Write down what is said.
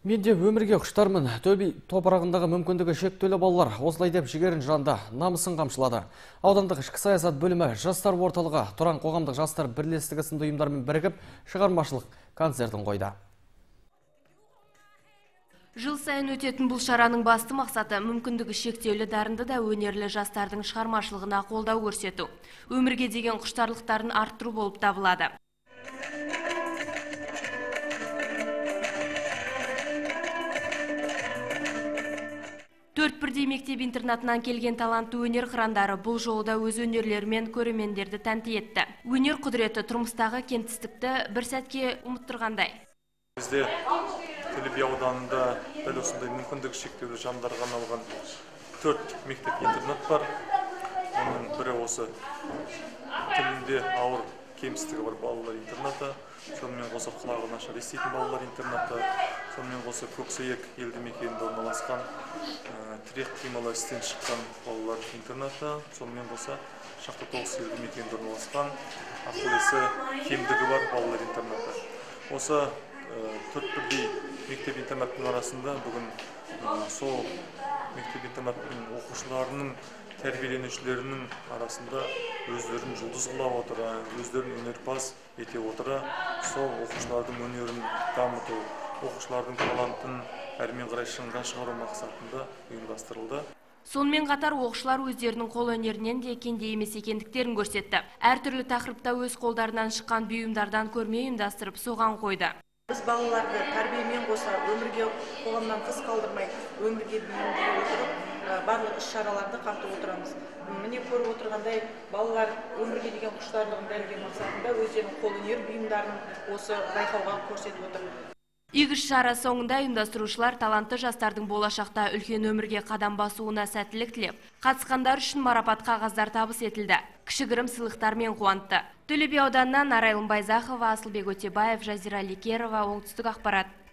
Менде өмірге құштармын. Төбе топырағындағы мүмкіндігі шектеулі балалар осылай деп жігерін жанда намысын қамшылады. Аудандық ішкі саясат бөлімі жастар орталығы Тұран қоғамдық жастар бірлестігі сынды ұйымдармен бірігіп шығармашылық концертін қойды. Жыл сайын өтетін бұл шараның басты мақсаты мүмкіндігі шектеулі дарынды да өнерлі жастардың шығармашылығына қолдау көрсету. Өмірге деген құштарлықтарын арттыру болып табылады. Төрт бірдей мектеп интернатынан келген талантты өнер қырандары бұл жолда өз өнерлерімен көрермендерді тәнті етті. Өнер құдіреті тұрмыстағы кеңістікті бір сәтке ұмыттырғандай. Бізде Төле би ауданында дәл осындай мүмкіндігі шектеулі жандарға арналған 4 мектеп интернат бар. Оның бірі осы тілінде ауыр кемістігі бар балалар интернаты, сонымен қоса құлағы нашар еститін балалар интернаты, сонымен қоса Көксәйек елді мекенінде орналасқан тірек қимылы істен шыққан балалар интернаты, сонымен қоса Шақтытоғыс елді мекенінде орналасқан ақыл-есі кемдігі бар балалар интернаты. Осы 4 бірдей мектеп интернаттың арасында бүгін сол мектеп интернаттың оқушыларының тәрбиеленушілерінің арасында өздерін жұлдыз қылып отыра, өздерін өнерпаз ете отыра, сол оқушылардың өнерін дамыту, оқушылардың талантын әрмен қарай шыңға шығару мақсатында ұйымдастырылды. Сонымен қатар оқушылар өздерінің қол өнерінен де кенде емес екендіктерін көрсетті. Әртүрлі тақырыпта өз қолдарынан шыққан бұйымдардан көрме ұйымдастырып соған қойды. Біз балаларды тәрбиемен қоса өмірге қоғамнан тыс қалдырмай, өмірге бейімдей отырып, барлық іс-шараларды қамтып отырамыз. Міне көріп отырғандай, балалар өмірге деген құштарлығын дәлелдеу мақсатында өздерінің қолөнер бұйымдарын осы байқауға көрсетіп отыр. Игі шара соңында ұйымдастырушылар талантты жастардың болашақта үлкен өмірге қадам басуына сәттілік тілеп, қатысқандар үшін марапат қағаздар табыс етілді. Кішігірім сыйлықтармен қуантты. Төле би ауданынан Арайлым Байзақова, Асылбек Өтебаев, Жазира Ликерова, Оңтүстік ақпарат.